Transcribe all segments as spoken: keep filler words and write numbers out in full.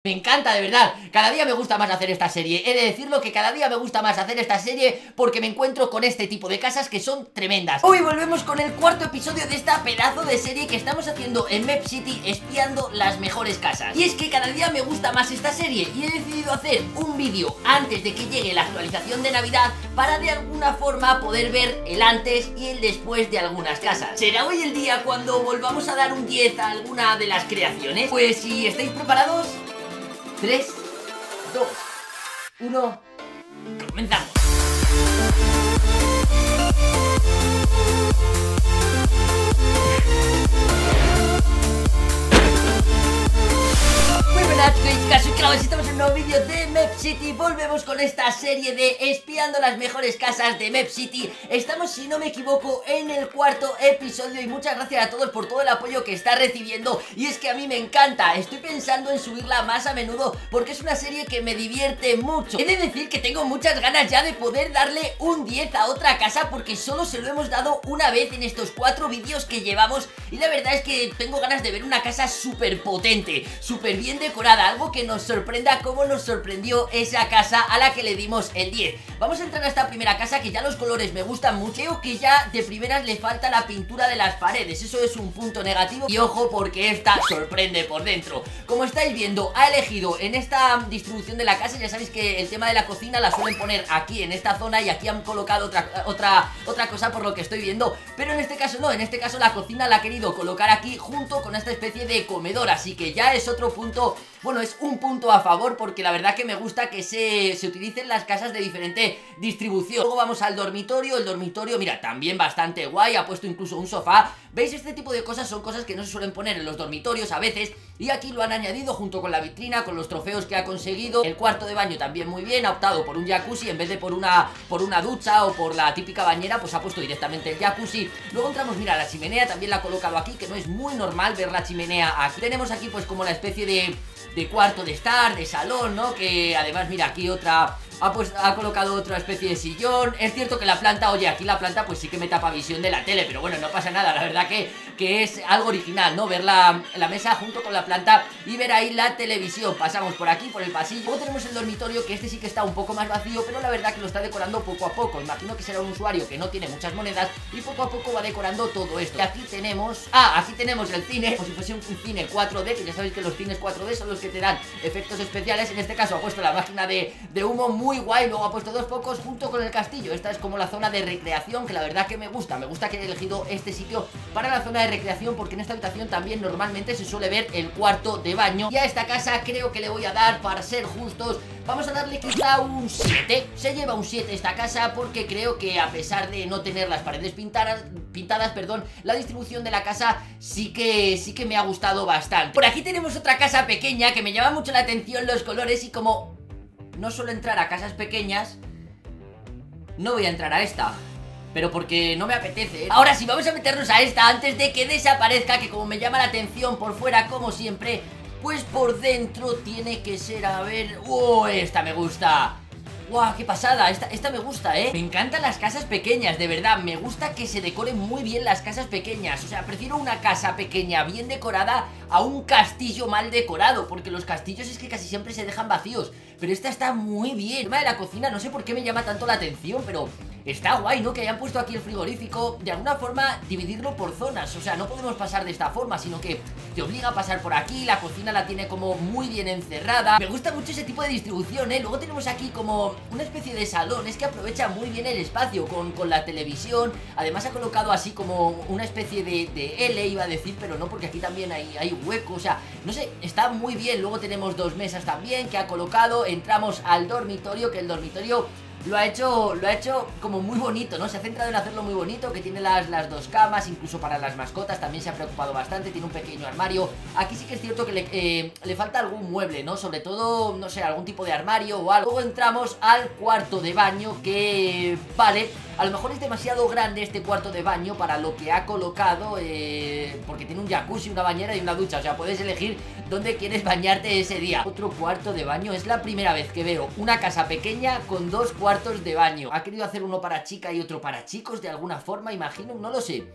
Me encanta, de verdad, cada día me gusta más hacer esta serie. He de decirlo que cada día me gusta más hacer esta serie porque me encuentro con este tipo de casas que son tremendas. Hoy volvemos con el cuarto episodio de esta pedazo de serie que estamos haciendo en Map City, espiando las mejores casas. Y es que cada día me gusta más esta serie y he decidido hacer un vídeo antes de que llegue la actualización de Navidad para de alguna forma poder ver el antes y el después de algunas casas. ¿Será hoy el día cuando volvamos a dar un diez a alguna de las creaciones? Pues si estáis preparados, tres, dos, uno, comenzamos. Muy buenas chicas, soy Clau, estamos en un nuevo vídeo de Map City. Volvemos con esta serie de espiando las mejores casas de Map City. Estamos, si no me equivoco, en el cuarto episodio y muchas gracias a todos por todo el apoyo que está recibiendo. Y es que a mí me encanta, estoy pensando en subirla más a menudo porque es una serie que me divierte mucho. He de decir que tengo muchas ganas ya de poder darle un diez a otra casa porque solo se lo hemos dado una vez en estos cuatro vídeos que llevamos. Y la verdad es que tengo ganas de ver una casa súper potente, súper bien decorada, algo que nos sorprenda como nos sorprendió esa casa a la que le dimos el diez. Vamos a entrar a esta primera casa que ya los colores me gustan mucho. Creo que ya de primeras le falta la pintura de las paredes, eso es un punto negativo. Y ojo porque esta sorprende por dentro. Como estáis viendo, ha elegido en esta distribución de la casa, ya sabéis que el tema de la cocina la suelen poner aquí en esta zona y aquí han colocado otra, otra, otra cosa por lo que estoy viendo. Pero en este caso no, en este caso la cocina la ha querido colocar aquí junto con esta especie de comedor, así que ya es otro punto. Bueno, es un punto a favor porque la verdad que me gusta que se, se utilicen las casas de diferente distribución. Luego vamos al dormitorio, el dormitorio, mira, también bastante guay, ha puesto incluso un sofá. ¿Veis? Este tipo de cosas son cosas que no se suelen poner en los dormitorios a veces y aquí lo han añadido junto con la vitrina, con los trofeos que ha conseguido. El cuarto de baño también muy bien, ha optado por un jacuzzi en vez de por una, por una ducha o por la típica bañera, pues ha puesto directamente el jacuzzi. Luego entramos, mira, la chimenea también la ha colocado aquí, que no es muy normal ver la chimenea aquí. Tenemos aquí pues como la especie de... de cuarto de estar, de salón, ¿no? Que además, mira, aquí otra... Ha, pues, ha colocado otra especie de sillón. Es cierto que la planta, oye, aquí la planta pues sí que me tapa visión de la tele, pero bueno, no pasa nada, la verdad que, que es algo original, ¿no? Ver la, la mesa junto con la planta y ver ahí la televisión. Pasamos por aquí, por el pasillo. Luego tenemos el dormitorio, que este sí que está un poco más vacío, pero la verdad que lo está decorando poco a poco. Imagino que será un usuario que no tiene muchas monedas y poco a poco va decorando todo esto. Y aquí tenemos... Ah, aquí tenemos el cine, como si fuese un, un cine cuatro D, que ya sabéis que los cines cuatro D son los que te dan efectos especiales. En este caso ha puesto la máquina de, de humo muy guay, luego ha puesto dos focos junto con el castillo. Esta es como la zona de recreación, que la verdad que me gusta. Me gusta que he elegido este sitio para la zona de recreación porque en esta habitación también normalmente se suele ver el cuarto de baño. Y a esta casa creo que le voy a dar, para ser justos, vamos a darle quizá un siete. Se lleva un siete esta casa porque creo que a pesar de no tener las paredes pintadas, pintadas, perdón, la distribución de la casa sí que, sí que me ha gustado bastante. Por aquí tenemos otra casa pequeña que me llama mucho la atención los colores y como no suelo entrar a casas pequeñas, no voy a entrar a esta, pero porque no me apetece. Ahora sí, vamos a meternos a esta antes de que desaparezca, que como me llama la atención por fuera, como siempre, pues por dentro tiene que ser, a ver... ¡Oh, esta me gusta! ¡Guau, qué pasada! Esta, esta me gusta, ¿eh? Me encantan las casas pequeñas, de verdad. Me gusta que se decoren muy bien las casas pequeñas. O sea, prefiero una casa pequeña bien decorada a un castillo mal decorado, porque los castillos es que casi siempre se dejan vacíos. Pero esta está muy bien. El tema de la cocina, no sé por qué me llama tanto la atención, pero está guay, ¿no? Que hayan puesto aquí el frigorífico. De alguna forma, dividirlo por zonas. O sea, no podemos pasar de esta forma, sino que te obliga a pasar por aquí. La cocina la tiene como muy bien encerrada. Me gusta mucho ese tipo de distribución, ¿eh? Luego tenemos aquí como una especie de salón. Es que aprovecha muy bien el espacio con, con la televisión. Además ha colocado así como una especie de, de L, iba a decir, pero no, porque aquí también hay, hay hueco. O sea, no sé, está muy bien. Luego tenemos dos mesas también que ha colocado. Entramos al dormitorio, que el dormitorio lo ha hecho lo ha hecho como muy bonito, ¿no? Se ha centrado en hacerlo muy bonito, que tiene las, las dos camas, incluso para las mascotas también se ha preocupado bastante, tiene un pequeño armario. Aquí sí que es cierto que le, eh, le falta algún mueble, ¿no? Sobre todo, no sé, algún tipo de armario o algo. Luego entramos al cuarto de baño, que vale, a lo mejor es demasiado grande este cuarto de baño para lo que ha colocado, eh, porque tiene un jacuzzi, una bañera y una ducha. O sea, puedes elegir dónde quieres bañarte ese día. Otro cuarto de baño, es la primera vez que veo una casa pequeña con dos cuartos de baño. Ha querido hacer uno para chica y otro para chicos de alguna forma, imagino, no lo sé.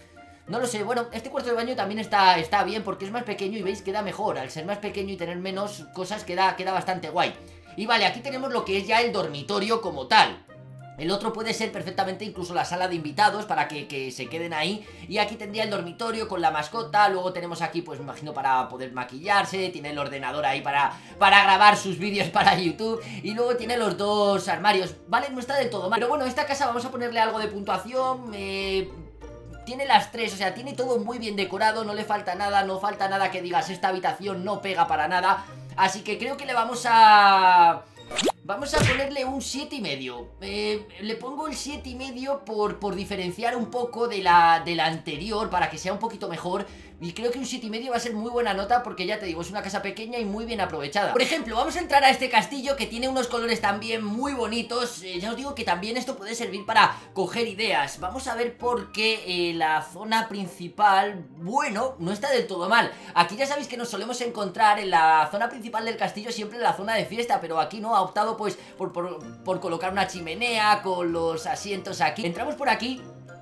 No lo sé, bueno, este cuarto de baño también está, está bien porque es más pequeño y veis, queda mejor. Al ser más pequeño y tener menos cosas queda, queda bastante guay. Y vale, aquí tenemos lo que es ya el dormitorio como tal. El otro puede ser perfectamente incluso la sala de invitados para que, que se queden ahí. Y aquí tendría el dormitorio con la mascota. Luego tenemos aquí, pues me imagino, para poder maquillarse. Tiene el ordenador ahí para, para grabar sus vídeos para YouTube. Y luego tiene los dos armarios. Vale, no está del todo mal. Pero bueno, esta casa vamos a ponerle algo de puntuación. Eh... Tiene las tres, o sea, tiene todo muy bien decorado. No le falta nada, no falta nada que digas esta habitación no pega para nada. Así que creo que le vamos a... Vamos a ponerle un siete y medio. Eh, le pongo el siete y medio por, por diferenciar un poco de la, de la anterior, para que sea un poquito mejor. Y creo que un siete y medio va a ser muy buena nota porque ya te digo, es una casa pequeña y muy bien aprovechada. Por ejemplo, vamos a entrar a este castillo que tiene unos colores también muy bonitos. eh, Ya os digo que también esto puede servir para coger ideas. Vamos a ver por qué eh, la zona principal, bueno, no está del todo mal. Aquí ya sabéis que nos solemos encontrar en la zona principal del castillo siempre en la zona de fiesta, pero aquí no, ha optado pues por, por, por colocar una chimenea con los asientos aquí. Entramos por aquí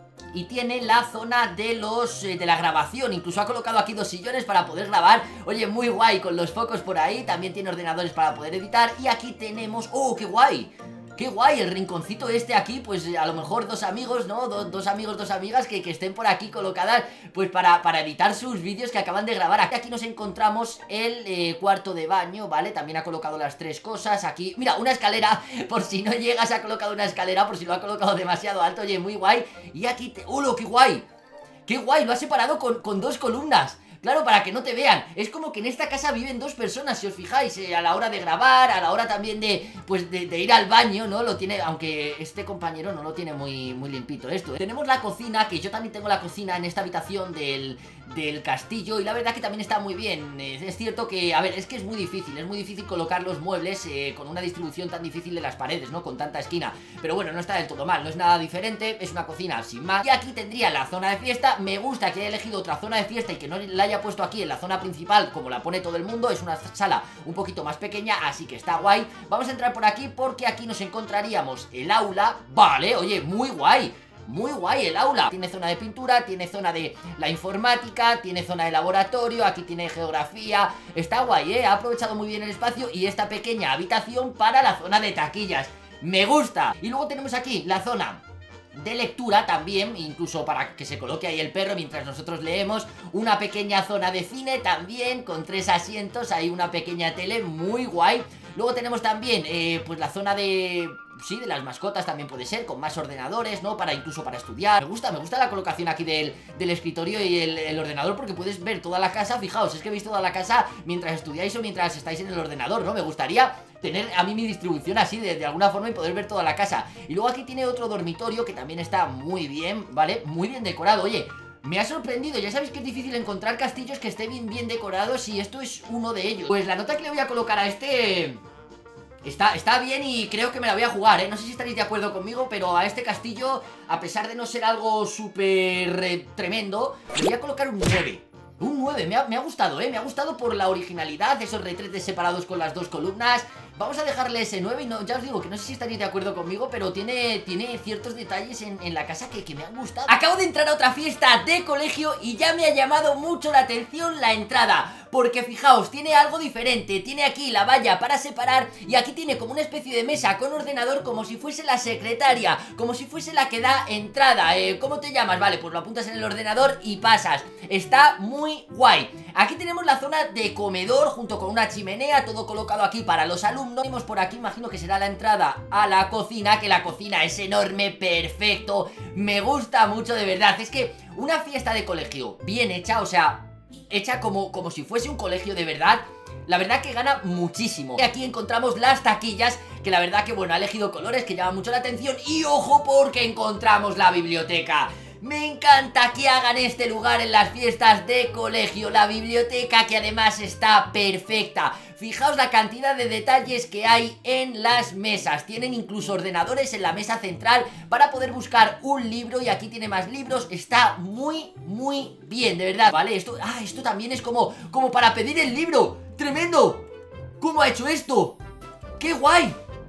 y tiene la zona de los eh, de la grabación. Incluso ha colocado aquí dos sillones para poder grabar. Oye, muy guay, con los focos por ahí. También tiene ordenadores para poder editar. Y aquí tenemos... ¡Oh, qué guay! ¡Qué guay! El rinconcito este aquí, pues a lo mejor dos amigos, ¿no? Do, dos amigos, dos amigas que, que estén por aquí colocadas, pues para, para editar sus vídeos que acaban de grabar. Aquí, aquí nos encontramos el eh, cuarto de baño, ¿vale? También ha colocado las tres cosas. Aquí, mira, una escalera, por si no llegas, ha colocado una escalera, por si lo ha colocado demasiado alto. Oye, muy guay. Y aquí te... ¡Oh, qué guay! ¡Qué guay! Lo ha separado con, con dos columnas. Claro, para que no te vean. Es como que en esta casa viven dos personas, si os fijáis, eh, a la hora de grabar, a la hora también de, pues, de, de ir al baño, ¿no? Lo tiene, aunque este compañero no lo tiene muy, muy limpito esto, ¿eh? Tenemos la cocina, que yo también tengo la cocina en esta habitación del, del castillo, y la verdad que también está muy bien. Eh, es cierto que, a ver, es que es muy difícil, es muy difícil colocar los muebles eh, con una distribución tan difícil de las paredes, ¿no? Con tanta esquina. Pero bueno, no está del todo mal, no es nada diferente, es una cocina sin más. Y aquí tendría la zona de fiesta. Me gusta que haya elegido otra zona de fiesta y que no la haya puesto aquí en la zona principal como la pone todo el mundo. Es una sala un poquito más pequeña, así que está guay. Vamos a entrar por aquí porque aquí nos encontraríamos el aula. Vale, oye, muy guay. Muy guay el aula. Tiene zona de pintura, tiene zona de la informática, tiene zona de laboratorio, aquí tiene geografía. Está guay, ¿eh? Ha aprovechado muy bien el espacio y esta pequeña habitación para la zona de taquillas. Me gusta. Y luego tenemos aquí la zona de lectura también, incluso para que se coloque ahí el perro mientras nosotros leemos. Una pequeña zona de cine también, con tres asientos, hay una pequeña tele, muy guay. Luego tenemos también, eh, pues la zona de... sí, de las mascotas también puede ser, con más ordenadores, ¿no? Para incluso para estudiar. Me gusta, me gusta la colocación aquí del, del escritorio y el, el ordenador, porque puedes ver toda la casa. Fijaos, es que veis toda la casa mientras estudiáis o mientras estáis en el ordenador, ¿no? Me gustaría tener a mí mi distribución así de, de alguna forma y poder ver toda la casa. Y luego aquí tiene otro dormitorio que también está muy bien, ¿vale? Muy bien decorado, oye. Me ha sorprendido, ya sabéis que es difícil encontrar castillos que estén bien, bien decorados y esto es uno de ellos. Pues la nota que le voy a colocar a este... Está, está bien y creo que me la voy a jugar, ¿eh? No sé si estaréis de acuerdo conmigo, pero a este castillo, a pesar de no ser algo súper eh, tremendo, le voy a colocar un nueve. Un nueve, me ha, me ha gustado, ¿eh? Me ha gustado por la originalidad, esos retretes separados con las dos columnas. Vamos a dejarle ese nueve y no, ya os digo que no sé si estaréis de acuerdo conmigo, pero tiene, tiene ciertos detalles en, en la casa que, que me han gustado. Acabo de entrar a otra fiesta de colegio y ya me ha llamado mucho la atención la entrada, porque fijaos, tiene algo diferente. Tiene aquí la valla para separar y aquí tiene como una especie de mesa con ordenador, como si fuese la secretaria, como si fuese la que da entrada. eh, ¿Cómo te llamas? Vale, pues lo apuntas en el ordenador y pasas. Está muy guay. Aquí tenemos la zona de comedor junto con una chimenea, todo colocado aquí para los alumnos. Tenemos por aquí, imagino que será la entrada a la cocina, que la cocina es enorme, perfecto. Me gusta mucho, de verdad. Es que una fiesta de colegio bien hecha, o sea, hecha como, como si fuese un colegio de verdad, la verdad que gana muchísimo. Y aquí encontramos las taquillas, que la verdad que, bueno, ha elegido colores que llaman mucho la atención. Y ojo, porque encontramos la biblioteca. Me encanta que hagan este lugar en las fiestas de colegio. La biblioteca, que además está perfecta. Fijaos la cantidad de detalles que hay en las mesas. Tienen incluso ordenadores en la mesa central para poder buscar un libro. Y aquí tiene más libros. Está muy, muy bien, de verdad. Vale, esto, ah, esto también es como, como para pedir el libro. ¡Tremendo! ¿Cómo ha hecho esto? ¡Qué guay!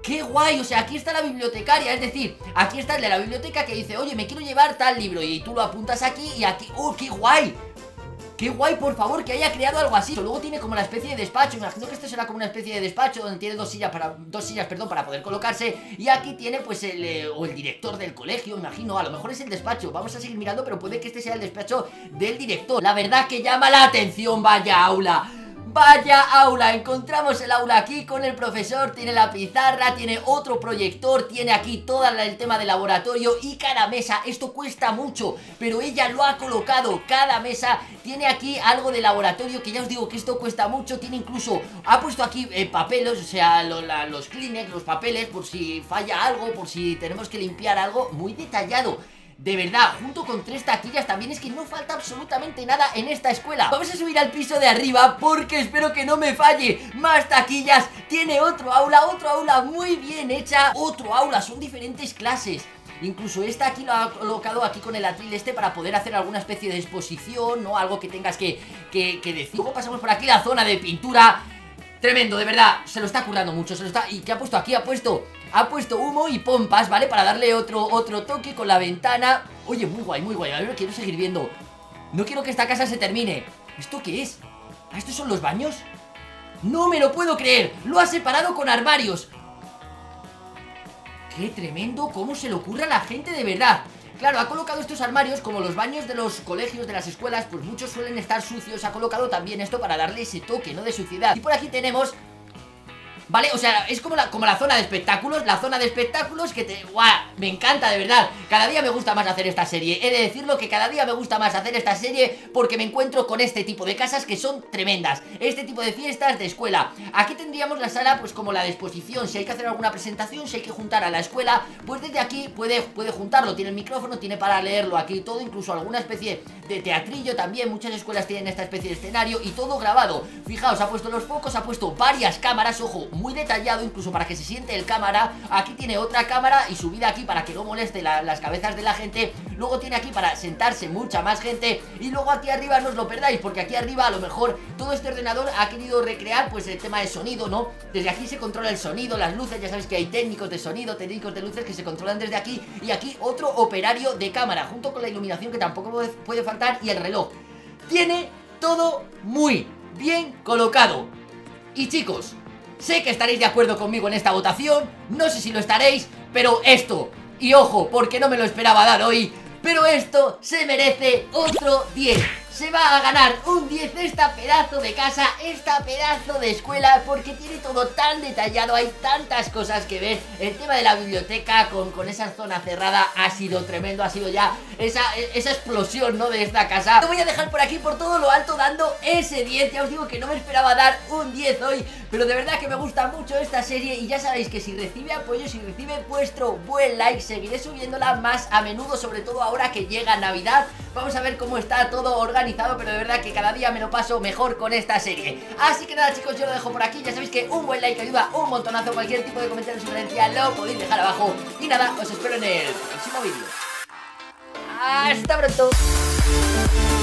¡Qué guay! O sea, aquí está la bibliotecaria, es decir, aquí está el de la biblioteca que dice, oye, me quiero llevar tal libro, y tú lo apuntas aquí y aquí... ¡Oh, qué guay! ¡Qué guay, por favor, que haya creado algo así! Luego tiene como la especie de despacho, imagino que esto será como una especie de despacho donde tiene dos sillas para, dos sillas, perdón, para poder colocarse. Y aquí tiene pues el, eh, o el director del colegio, imagino, a lo mejor es el despacho. Vamos a seguir mirando, pero puede que este sea el despacho del director. La verdad que llama la atención, vaya aula. ¡Vaya aula! Encontramos el aula aquí con el profesor, tiene la pizarra, tiene otro proyector, tiene aquí todo el tema de laboratorio y cada mesa. Esto cuesta mucho, pero ella lo ha colocado. Cada mesa tiene aquí algo de laboratorio, que ya os digo que esto cuesta mucho. Tiene incluso, ha puesto aquí eh, papeles, o sea, lo, la, los Kleenex, los papeles, por si falla algo, por si tenemos que limpiar algo. Muy detallado. De verdad, junto con tres taquillas también es que no falta absolutamente nada en esta escuela. Vamos a subir al piso de arriba porque espero que no me falle. Más taquillas, tiene otro aula, otro aula muy bien hecha. Otro aula, son diferentes clases. Incluso esta aquí lo ha colocado aquí con el atril este para poder hacer alguna especie de exposición, ¿no? Algo que tengas que, que, que decir. Luego pasamos por aquí la zona de pintura. Tremendo, de verdad, se lo está currando mucho, se lo está... ¿Y qué ha puesto aquí? Ha puesto... Ha puesto humo y pompas, ¿vale? Para darle otro, otro toque con la ventana. Oye, muy guay, muy guay, a ver, quiero seguir viendo. No quiero que esta casa se termine. ¿Esto qué es? ¿Ah, estos son los baños? ¡No me lo puedo creer! ¡Lo ha separado con armarios! ¡Qué tremendo! ¿Cómo se le ocurre a la gente de verdad? Claro, ha colocado estos armarios, como los baños de los colegios, de las escuelas, pues muchos suelen estar sucios. Ha colocado también esto para darle ese toque, ¿no? De suciedad. Y por aquí tenemos... ¿Vale? O sea, es como la, como la zona de espectáculos. La zona de espectáculos que te... ¡Guau! Me encanta, de verdad. Cada día me gusta más hacer esta serie. He de decirlo que cada día me gusta más hacer esta serie porque me encuentro con este tipo de casas que son tremendas. Este tipo de fiestas de escuela. Aquí tendríamos la sala pues como la de exposición. Si hay que hacer alguna presentación, si hay que juntar a la escuela, pues desde aquí puede, puede juntarlo. Tiene el micrófono, tiene para leerlo aquí todo. Incluso alguna especie de teatrillo también. Muchas escuelas tienen esta especie de escenario y todo grabado. Fijaos, ha puesto los focos, ha puesto varias cámaras. Ojo, muy detallado, incluso para que se siente el cámara. Aquí tiene otra cámara y subida aquí para que no moleste la, las cabezas de la gente. Luego tiene aquí para sentarse mucha más gente. Y luego aquí arriba no os lo perdáis, porque aquí arriba a lo mejor todo este ordenador ha querido recrear pues el tema de sonido, ¿no? Desde aquí se controla el sonido, las luces, ya sabéis que hay técnicos de sonido, técnicos de luces que se controlan desde aquí. Y aquí otro operario de cámara, junto con la iluminación que tampoco puede faltar, y el reloj. Tiene todo muy bien colocado. Y chicos, sé que estaréis de acuerdo conmigo en esta votación, no sé si lo estaréis, pero esto, y ojo, porque no me lo esperaba dar hoy, pero esto se merece otro diez. Se va a ganar un diez esta pedazo de casa, esta pedazo de escuela, porque tiene todo tan detallado, hay tantas cosas que ver. El tema de la biblioteca con, con esa zona cerrada ha sido tremendo, ha sido ya esa, esa explosión, ¿no?, de esta casa. Lo voy a dejar por aquí por todo lo alto dando ese diez, ya os digo que no me esperaba dar un diez hoy, pero de verdad que me gusta mucho esta serie y ya sabéis que si recibe apoyo, si recibe vuestro buen like, seguiré subiéndola más a menudo, sobre todo ahora que llega Navidad. Vamos a ver cómo está todo organizado, pero de verdad que cada día me lo paso mejor con esta serie. Así que nada, chicos, yo lo dejo por aquí. Ya sabéis que un buen like ayuda un montonazo. Cualquier tipo de comentario o sugerencia lo podéis dejar abajo. Y nada, os espero en el próximo vídeo. ¡Hasta pronto!